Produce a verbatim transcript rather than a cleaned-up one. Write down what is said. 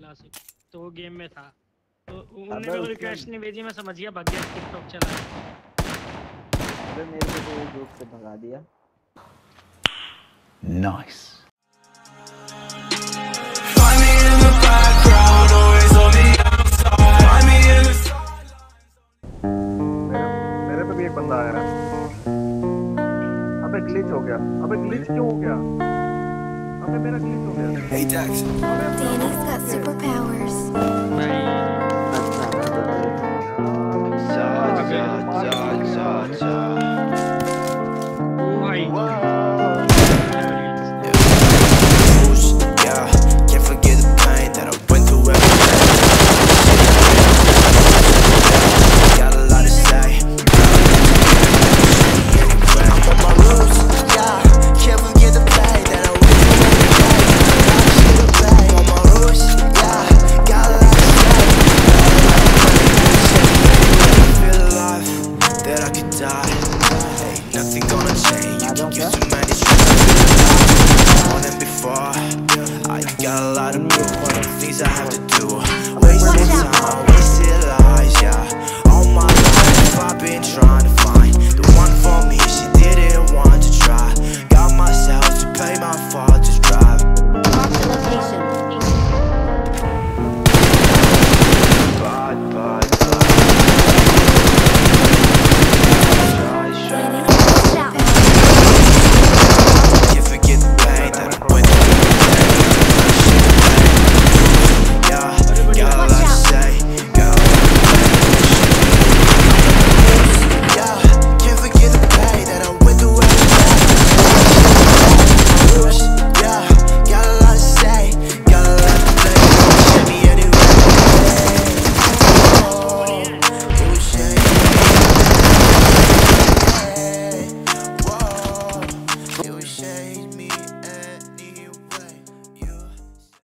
Classic, तो वो game में था, तो उन्होंने मेरे को रिक्वेस्ट नहीं भेजी, मैं समझ गया भाग गया टिकटॉक चला। अबे मेरे को तो ग्रुप से भगा दिया। नाइस। मेरे पे भी एक बंदा आया। अबे ग्लिच हो गया। अबे ग्लिच क्यों हो गया? अबे मेरा ग्लिच हो गया। Hey Dex. Danny's got superpowers. I've been trying to find the one for me.